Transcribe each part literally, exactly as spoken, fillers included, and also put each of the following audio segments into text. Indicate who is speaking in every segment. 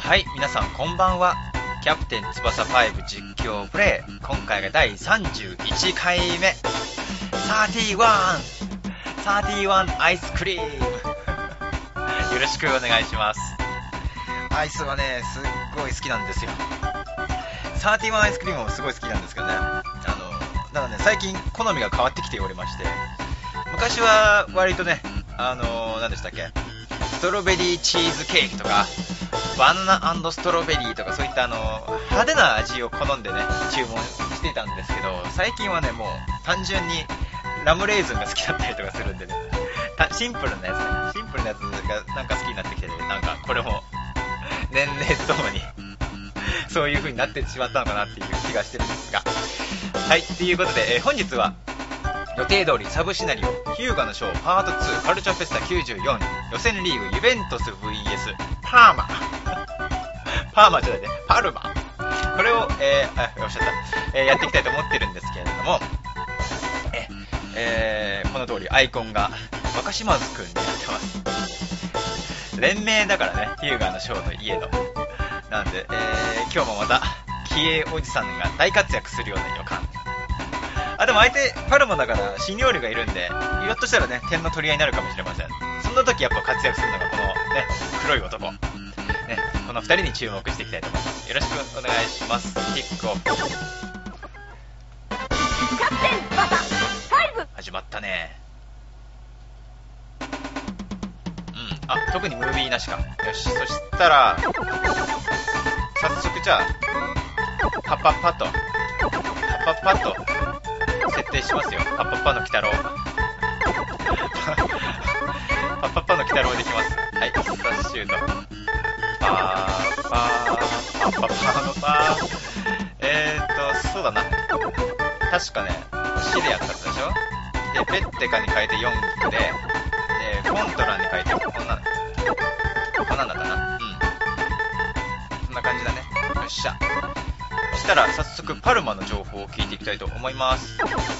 Speaker 1: はい、皆さんこんばんは。キャプテン翼ファイブ実況プレイ、今回がだいさんじゅういちかいめ。さんじゅういち さんじゅういちアイスクリームよろしくお願いします。アイスはね、すっごい好きなんですよ。さんじゅういちアイスクリームもすごい好きなんですけどね、あのただね、最近好みが変わってきておりまして、昔は割とね、あの何でしたっけ、ストロベリーチーズケーキとかバナナ&ストロベリーとか、そういったあの派手な味を好んでね注文していたんですけど、最近はねもう単純にラムレーズンが好きだったりとかするんでね、シンプルなやつね、シンプルなやつがなんか好きになってきてね、なんかこれも年齢とともにそういう風になってしまったのかなっていう気がしてるんですが、はい、ということで、えー、本日は予定通りサブシナリオヒューガのショーパートツーカルチャーフェスタきゅうじゅうよん予選リーグユベントス ブイエス パーマパーマじゃないね、パルマ、これを、えー、あ、おっしゃった、えー、やっていきたいと思ってるんですけれども、え、えー、この通りアイコンが若島津くんになってます。連名だからね、ヒューガのショーの家のなんで、えー、今日もまた気鋭おじさんが大活躍するような予感。あ、でも相手パルマだからシニョールがいるんで、ひょっとしたらね点の取り合いになるかもしれません。そんな時やっぱ活躍するのがこのね黒い男ね、このふたりに注目していきたいと思います。よろしくお願いします。キックオフ。キャプテン翼ファイブ始まったね。うん、あ、特にムービーなしか。よし、そしたら早速じゃあパッパッパッとパッパッパッと設定しますよ。パッパッパの鬼太郎パッパッパの鬼太郎できます。はい、スタッシュートパーパーパッパッパのパー、えーっとそうだな、確かねシでやったやつでしょ。でペッテカに変えてよんで、でコントラに変えてこんなこんなんだったな。うん、そんな感じだね。よっしゃ、そしたら早速パルマの情報を聞いていきたいと思います。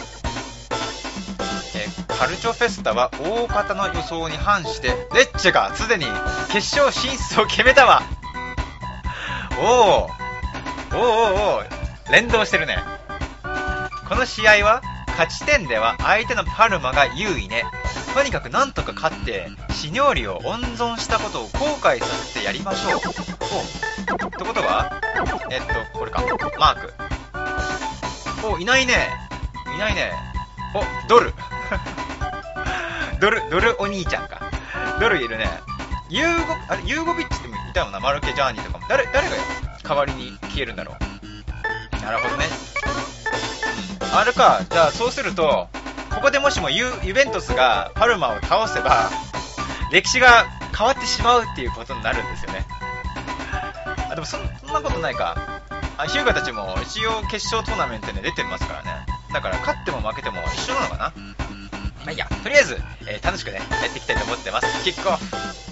Speaker 1: えー、カルチョフェスタは大方の予想に反してレッチェがすでに決勝進出を決めたわ。おーおーおーおー、連動してるね。この試合は勝ち点では相手のパルマが優位ね。とにかくなんとか勝ってシニョーリを温存したことを後悔させてやりましょう。おってことはえっとこれか、マーク。お、いないねいないね。お、ドルドルドルお兄ちゃんか。ドルいるね。ユーゴあれユーゴビッチってもいたよな。マルケジャーニーとかも。誰誰が代わりに消えるんだろう。なるほどね。うん、あれか。じゃあそうするとここでもしも ユ, ユベントスがパルマを倒せば歴史が変わってしまうっていうことになるんですよね。あ、でも そ, そんなことないか。あ、ヒューガたちも一応決勝トーナメントに出てますからね。だから勝っても負けても一緒なのかな。まあいいや、とりあえず、えー、楽しくねやっていきたいと思ってます。キックオフ。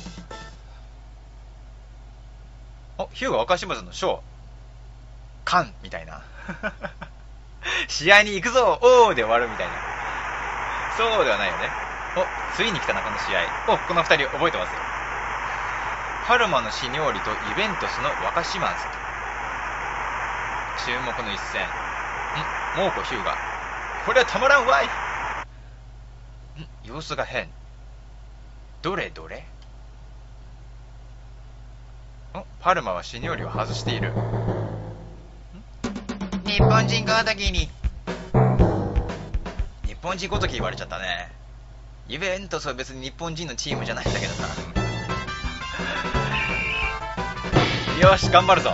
Speaker 1: お、ヒューガ若島津のショーカンみたいな試合に行くぞおーで終わるみたいな。そうではないよね。お、ついに来たなこの試合。お、このふたり覚えてますよ。パルマのシニョーリとユベントスの若島津。注目の一戦。ん、モーコヒューガ、これはたまらんわい。ん、様子が変。どれどれ。お、パルマはシニョーリを外している。日本人ごときに日本人ごとき言われちゃったね。ユベントスは別に日本人のチームじゃないんだけどさよし頑張るぞ。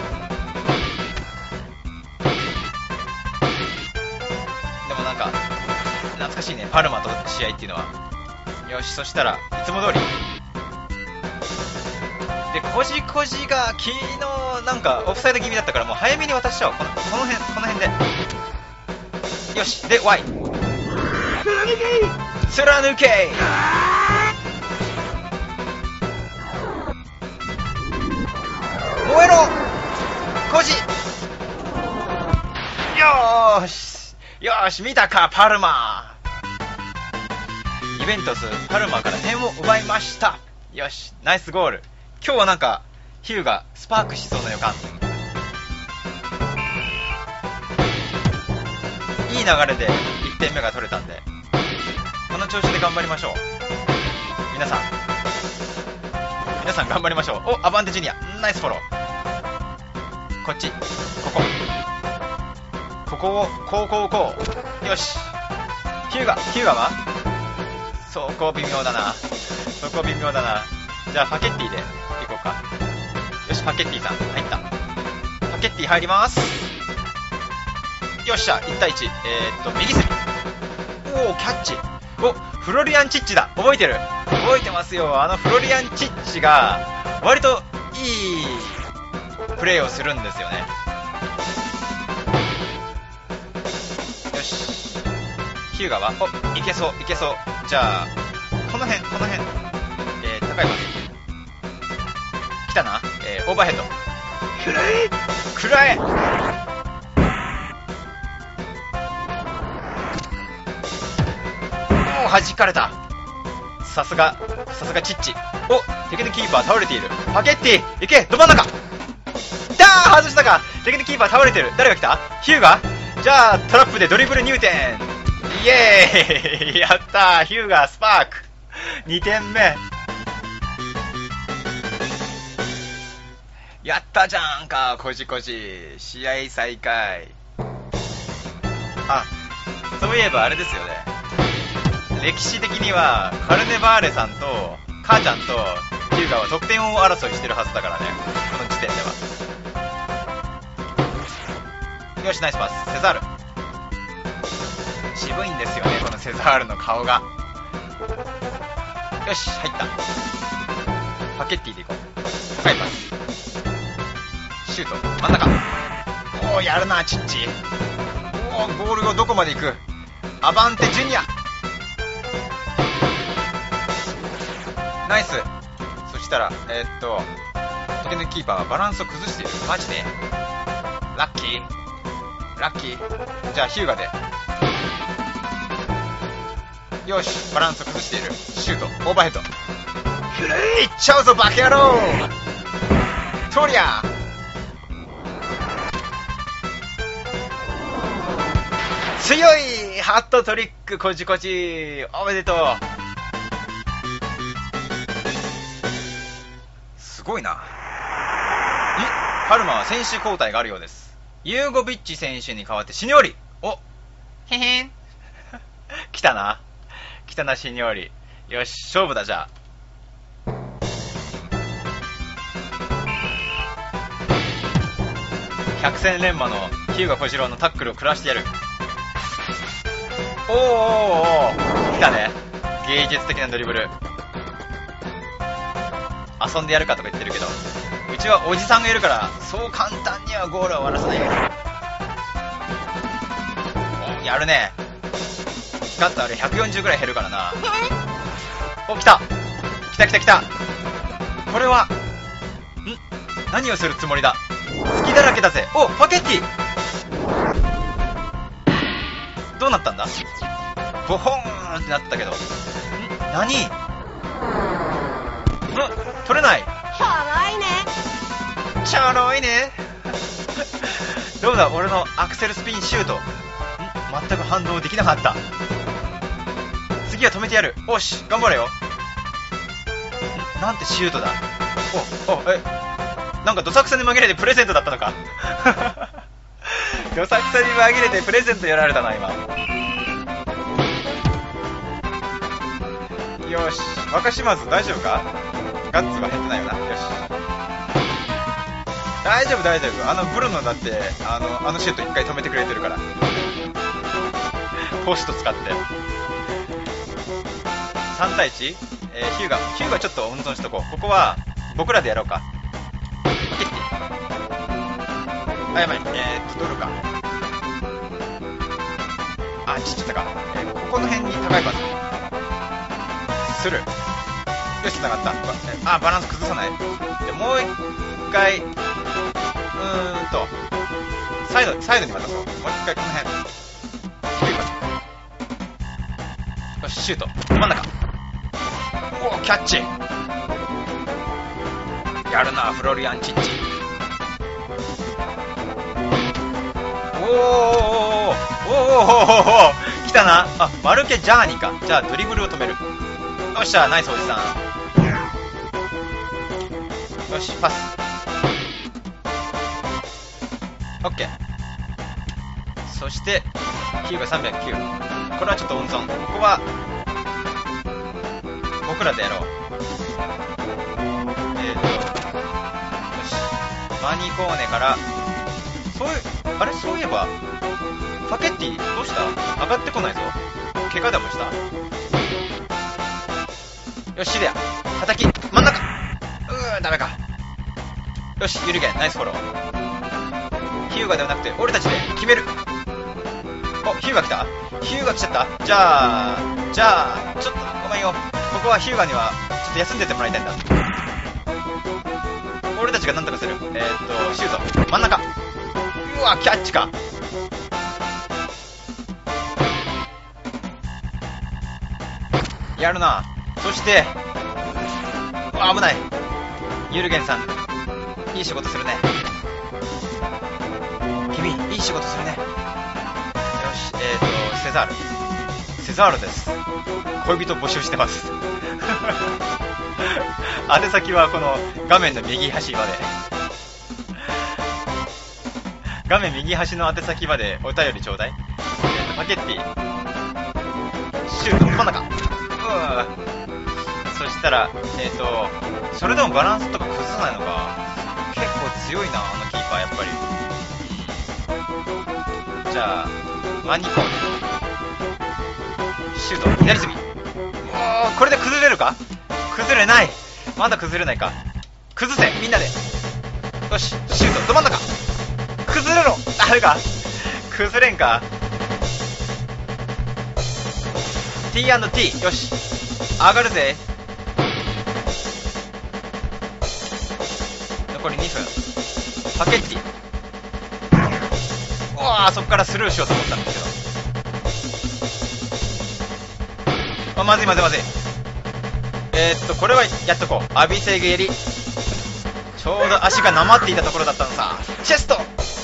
Speaker 1: でもなんか懐かしいね、パルマと試合っていうのは。よし、そしたらいつも通りで、コジコジが昨日なんかオフサイド気味だったからもう早めに渡しちゃおう。このこの辺この辺で。よし、で Y 貫け燃えろコジ。よーしよーし、見たかパルマ。イベントスパルマから点を奪いました。よし、ナイスゴール。今日はなんかヒューがスパークしそうな予感。いい流れでいってんめが取れたんで、この調子で頑張りましょう。皆さん皆さん頑張りましょう。お、アバンテジュニアナイスフォロー。こっち、ここここをこうこうこう。よし、ヒューガヒューガはそこ微妙だな、そこ微妙だな。じゃあパケッティで行こうか。よし、パケッティさん入った。パケッティ入ります。よっしゃ、いち対いち。えー、っと右隅。おお、キャッチ。お、フロリアンチッチだ。覚えてる、覚えてますよ。あのフロリアンチッチが割といいプレーをするんですよね。よし、ヒューガはお、いけそういけそう。じゃあこの辺この辺、えー、高いパス来たな。えー、オーバーヘッドくらえくらえ。もう弾かれた。さすがさすがチッチ。お、敵のキーパー倒れている。パケッティいけ、ど真ん中。だー、外したか。敵のキーパー倒れてる。誰が来た？ヒューガ。じゃあトラップでドリブル入店。イエーイやったー、ヒューガスパークにてんめ。やったじゃんか、こじこじ。試合再開。あ、そういえばあれですよね、歴史的にはカルネバーレさんと母ちゃんとヒューガは得点王争いしてるはずだからね、この時点では。よし、ナイスパス。セザール渋いんですよね、このセザールの顔が。よし、入った。パケッティでいこう。高いパス、シュート、真ん中。おお、やるなチッチ。おお、ボールがどこまで行く。アバンテジュニアナイス。そしたらえー、っと敵のキーパーはバランスを崩している。マジでラッキーラッキー。じゃあヒューガで。よし、バランスを崩している。シュート、オーバーヘッド。いっちゃうぞバカ野郎。トリア強い。ハットトリック、こじこじおめでとう。すごいな。ん、パルマは選手交代があるようです。ユーゴビッチ選手に代わってシニョーリ。お、へへん来たな来たなシニョーリ。よし、勝負だ。じゃあ百戦錬磨のヒューガ小次郎のタックルを食らしてやる。おーおーおー、来たね、芸術的なドリブル。遊んでやるかとか言ってるけど、うちはおじさんがいるからそう簡単にはゴールは終わらせないよ。お、やるね。ガッツあれひゃくよんじゅうぐらい減るからな。お、来た来た来た来た。これはん、何をするつもりだ。隙だらけだぜ。お、パケッティどうなったんだ。ボホーンってなったけど、ん、何。ん、取れない。
Speaker 2: ちょろいね
Speaker 1: ちょろいねどうだ、俺のアクセルスピンシュート。ん、全く反応できなかった。次は止めてやる。おし、頑張れよ。ん、なんてシュートだ。おお、え、なんかどさくさに紛れてプレゼントだったのかどさくさに紛れてプレゼントやられたな今。よし、若島津大丈夫か。ガッツは減ってないよな。よし、大丈夫大丈夫。あのブルノだってあのあのシュート一回止めてくれてるからポスト使って。さん対いち、えー、ヒューガヒューガちょっと温存しとこう。ここは僕らでやろうか。キッティ、あ、やばい、えーっとドルか。あ、ちっちゃったか。えー、ここの辺に高いパスする。よし、繋がった。あ、バランス崩さない。でもう一回、うーんとサイドサイドに渡そう。もう一回この辺低いパス。よし、シュート真ん中。おお、キャッチ。よやるな、フロリアン・チッチ。おーおーおーおーおーおー、来たな。あ、マルケ・ジャーニか。じゃあドリブルを止める。よっしゃ、ナイスおじさん。よし、パス。オッケー。そしてヒューがさんびゃくきゅう。これはちょっと温存。ここは僕らでやろう。えーとよし、マニコーネから、そういう、あれ、そういえばファケッティどうした？上がってこないぞ。怪我でもした？よし、シリア叩き真ん中。うー、ダメか。よし、ユルゲンナイスフォロー。ヒューガではなくて俺たちで決める。お、ヒューガ来た？ヒューガ来ちゃった。じゃあじゃあちょっとごめんよ。ここはヒューガにはちょっと休んでてもらいたいんだ。俺たちがなんとかする。えー、っとシュート真ん中。うわ、キャッチか。やるな。そしてうわ、危ない。ユルゲンさんいい仕事するね。君いい仕事するね。よし、えーとセザールセザールです。恋人募集してます宛先はこの画面の右端まで画面右端の宛先までお便りちょうだい。えーとパケッティシュート真ん中。うわ、そしたらえーとそれでもバランスとか崩さないのか。結構強いな、あのキーパーやっぱり。じゃあマニコーネシュート左隅。おー、これで崩れるか。崩れない。まだ崩れないか。崩せみんなで。よし、シュートど真ん中。崩れろ。ダメか。崩れんか。 ティーアンドティー。 よし、上がるぜ。残りにふん。パケッティ。うわー、そこからスルーしようと思ったんですけど、あ、まずいまずいまずい。えー、っとこれはやっとこう。アビセゲリ。ちょうど足がなまっていたところだったのさ。チェスト。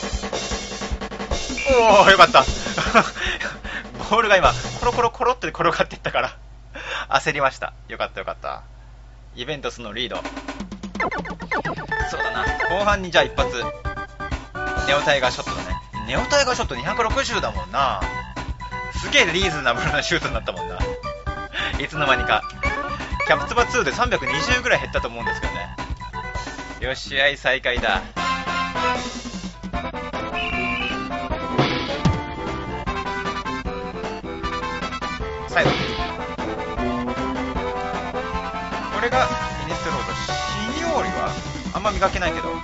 Speaker 1: おお、よかったボールが今コロコロコロって転がっていったから焦りました。よかったよかった。イベントスのリード。そうだな、後半にじゃあ一発ネオタイガーショットだね。ネオタイガーショットにひゃくろくじゅうだもんな。すげえリーズナブルなシュートになったもんな。いつの間にか。キャプツバツーでさんびゃくにじゅうぐらい減ったと思うんですけどね。よし、試合再開だ。サイド。これがイネストロード。シニオーリはあんま磨けないけど。お、ヒ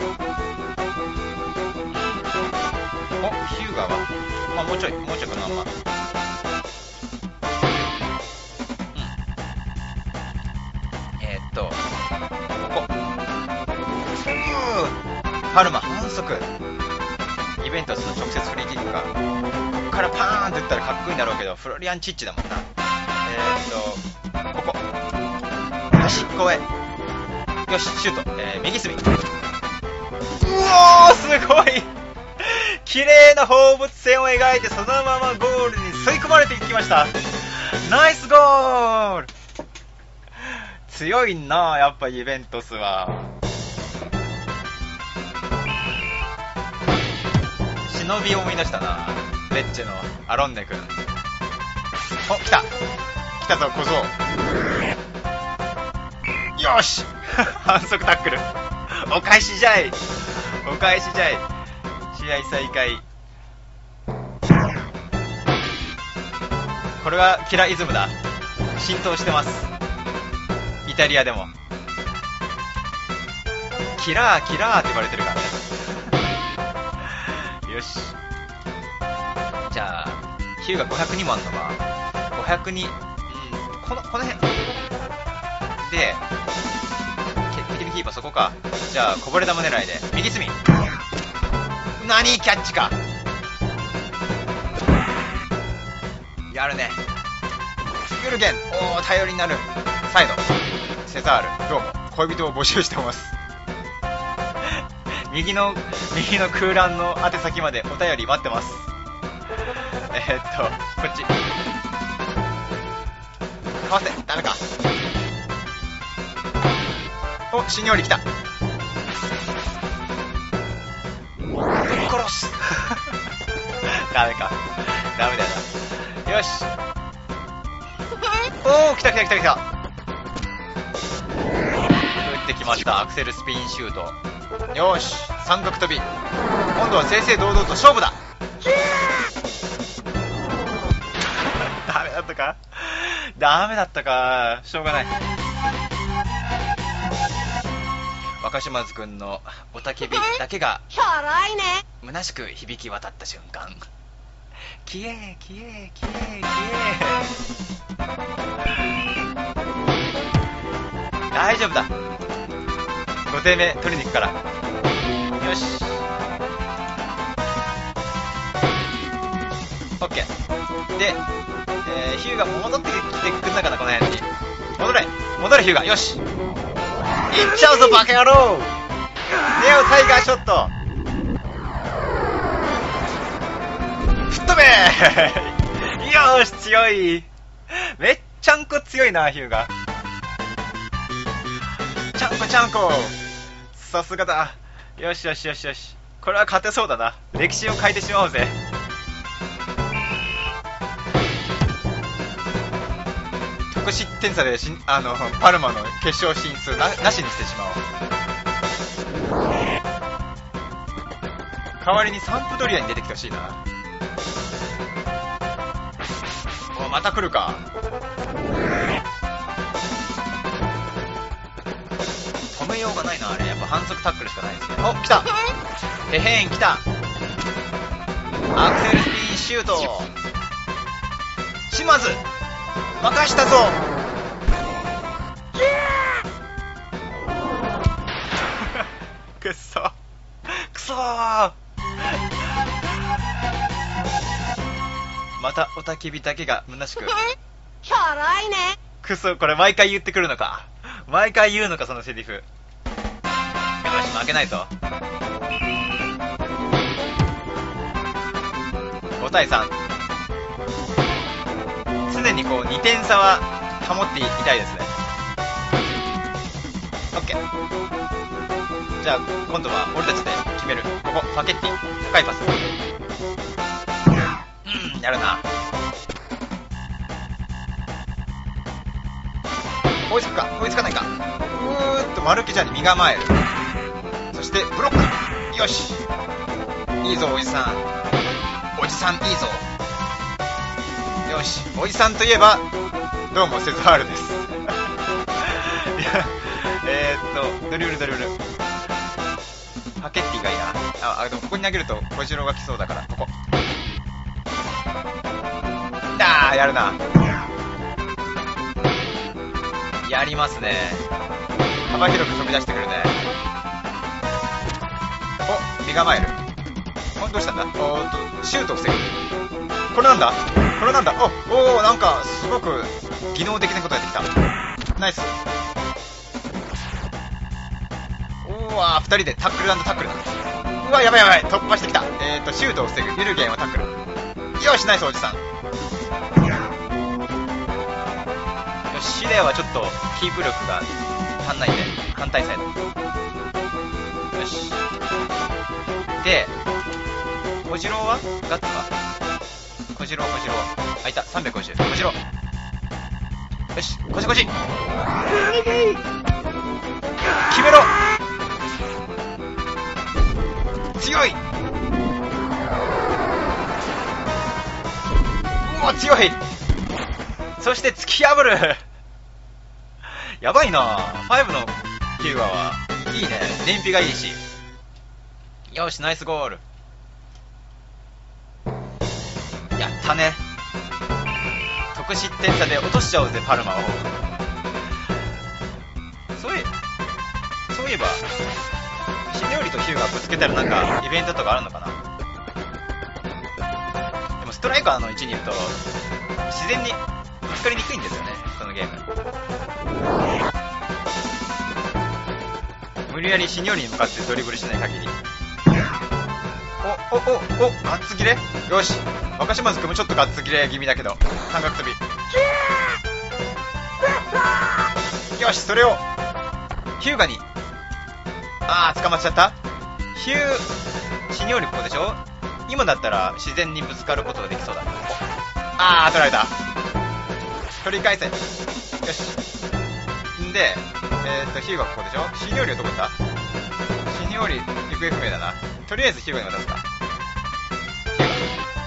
Speaker 1: ューガーは、まあ、もうちょいもうちょいかな。あんまえー、っとここパルマ反則。イベントスの直接フリーキックか。ここからパーンって打ったらかっこいいんだろうけど、フロリアン・チッチだもんな。えー、っとここ端っこへ。よし、シュート、えー、右隅。うおー、すごい綺麗な放物線を描いてそのままゴールに吸い込まれていきました。ナイスゴール。強いな、やっぱイベントスは。忍びを思い出したな、レッチェのアロンネ君。お、来た来たぞ小僧。よし反則タックルお返しじゃいお返しじゃい。試合再開。これはキライズムだ。浸透してます、イタリアでも。キラーキラーって言われてるからねよし、じゃあヒューがごひゃくにもあんのか。ごひゃくに、うん、このこの辺で敵のキーパーそこか。じゃあこぼれ球狙いで右隅。何キャッチか。やるね。ユルゲン、おー、頼りになる。サイドセザール、どうも恋人を募集してます。 右の右の空欄の宛先までお便り待ってます。えー、っとこっちかわせ、ダメか。お、死におり来た。殺すダメか、ダメだよな。よし、おお、来た来た来た来た。打ってきました。アクセルスピンシュート。よし、三角飛び。今度は正々堂々と勝負だ。ダメだったか、ダメだったか、しょうがない。若島津くんの雄たけびだけが虚しく響き渡った瞬間、消え消え消え消え。大丈夫だ、ごていめ取りに行くから。よし、オッケーで、えー、ヒューが戻ってきてくんなかな、この辺に。戻れ戻れヒューが。よし、いっちゃうぞバカ野郎。ネオタイガーショット、吹っ飛べーよーし、強い。めっちゃんこ強いな、ヒューが。ちゃんこちゃんこ、さすがだ。よしよしよしよし、これは勝てそうだな。歴史を変えてしまおうぜ。得失点差でしあのパルマの決勝進出 な, なしにしてしまおう。代わりにサンプドリアに出てきてほしいな。お、また来るか。止めようがないな、あれ。やっぱ反則タックルしかないですね。お、来た。へへん、来た。アクセルスピンシュート。島津任したぞくっそくそー。また雄たけびだけが虚しく。
Speaker 2: しょらいね。
Speaker 1: くそ、これ毎回言ってくるのか。毎回言うのか、そのセリフ。よし、負けないぞ。ごたいさん。常にこうにてん差は保っていたいですね。オッケー。じゃあ今度は俺たちで決める。ここパケッティ、高いパス。うん、やるな。追いつくか追いつかないか。うーっとマルケジャーに身構える。そしてブロック。よし、いいぞおじさん、おじさんいいぞ。よし、おじさんといえばどうもセザールですいや、えー、っとドリブルドリブルパケッティがいいな。ああ、でもここに投げると小次郎が来そうだから、ここ。あー、やるな。やりますね。幅広く飛び出してくるね。お、身構える。お、どうしたんだ。おーっとシュートを防ぐ。これなんだこれなんだ。おお、なんかすごく技能的なことやってきた。ナイス。おわー、ふたりでタックル&タックルだ。うわ、やばいやばい、突破してきた。えーとシュートを防ぐ。ユルゲンはタックル。よし、ナイスおじさん。よし、シデはちょっとキープ力が足んないんで反対サイド。よし。で小次郎はガッツは小次郎小次郎、あ、いた、さんびゃくごじゅう。小次郎、よし、こじこじ決めろ。強い。うわ、強い。そして突き破るやばいな。ファイブのヒューガはいいね。燃費がいいし。よし、ナイスゴール。やったね。得失点差で落としちゃおうぜ、パルマを。そういそういえばシネオリとヒューがぶつけたらなんかイベントとかあるのかな。でもストライカーの位置にいると自然にぶつかりにくいんですよね、このゲーム。 無理やりシニョールに向かってドリブルしない限り。お、お、お、お、ガッツ切れ。よし。若島津君もちょっとガッツ切れ気味だけど。三角跳び。よし、それを、ヒューガに。あー、捕まっちゃった。ヒュー、シニョールこうでしょ。今だったら自然にぶつかることができそうだ。あー、取られた。取り返せ。よし。んで、えーっと、ヒューガここでしょ。シニョールはどこ行った。シニョール行方不明だな。とりあえずヒューガに渡すか。ヒュー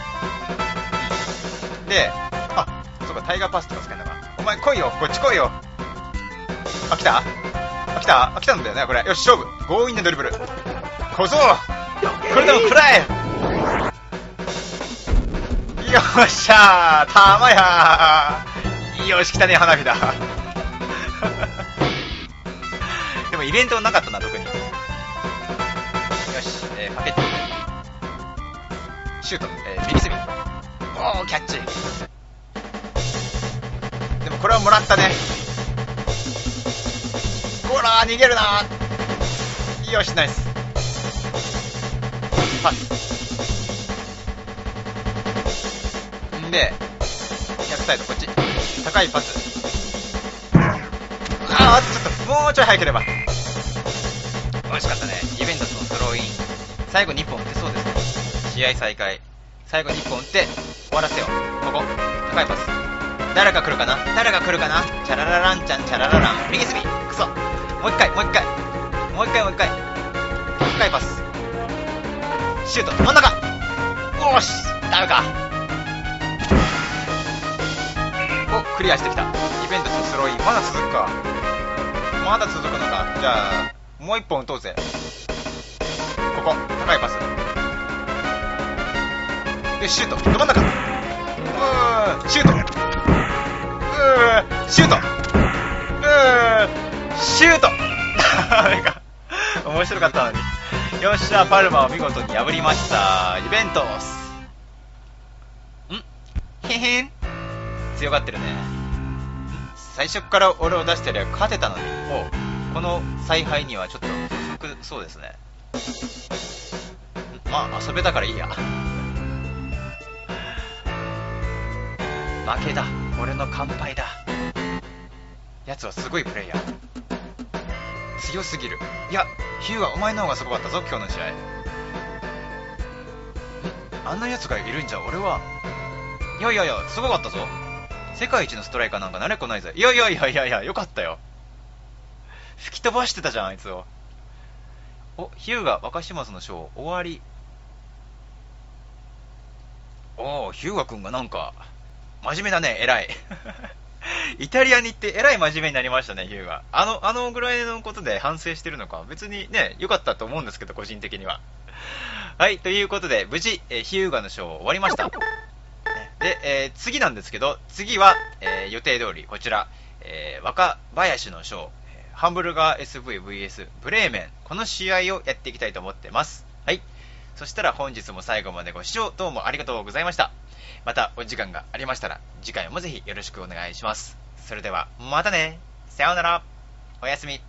Speaker 1: ガ。で、あ、そうか、タイガーパスとか使えんのか。お前来いよ、こっち来いよ。あ、来たあ、来たあ、来たんだよね、これ。よし、勝負。強引なドリブル。小僧これでも食らえ。よっしゃー、たまやー。よし、来たね、花火だ。でもイベントなかったな、特に。よし、えー、パケット。シュート、えー、右隅。おー、キャッチ。でもこれはもらったね。ほらー、逃げるなー。よし、ナイス。パス。んで、逆サイド、こっち。高いパス。あー、ちょっと、もうちょい早ければ。惜しかったね。イベントスのスローイン。最後にいっぽん打ってそうですね。試合再開。最後にいっぽん打って終わらせよう。ここ。高いパス。誰が来るかな誰が来るかな。チャララランちゃん、チャラララン。右隅。クソ。もう一回、もう一回。もう一回、もう一回。高いパス。シュート。真ん中。おーし。ダメか。お、クリアしてきた。イベントスのスローイン。まだ続くか。まだ続くのか。じゃあ、もう一本打とうぜ。ここ。高いパス。で、シュート。ど真ん中。うー、シュート。うー、シュート。うー、シュート。ダメか。面白かったのに。よっしゃ、パルマを見事に破りました。イベントス。んへへん。強がってるね。最初から俺を出してりゃ勝てたのに。おう、この采配にはちょっと不服そうですね。まあ遊べたからいいや。負けだ。俺の完敗だ。奴はすごいプレイヤー。強すぎる。いや、ヒューはお前の方がすごかったぞ、今日の試合。あんな奴がいるんじゃ俺は。いやいやいや、すごかったぞ。世界一のストライカーなんかなれっこないぜ。いやいやいやいやいや、よかったよ。吹き飛ばしてたじゃん、あいつを。お、ヒューが若島津のショー終わり。おー、ヒューガ君がなんか真面目だね。偉い。イタリアに行って偉い真面目になりましたね、ヒューガ。あのあのぐらいのことで反省してるのか。別にね、良かったと思うんですけど、個人的には。はい、ということで無事、えー、ヒューガのショー終わりました。で、えー、次なんですけど、次は、えー、予定通りこちら、えー、若林のショー、ハンブルガー エスブイブイエス ブレーメン、この試合をやっていきたいと思ってます。はい。そしたら本日も最後までご視聴どうもありがとうございました。またお時間がありましたら次回もぜひよろしくお願いします。それではまたね。さようなら。おやすみ。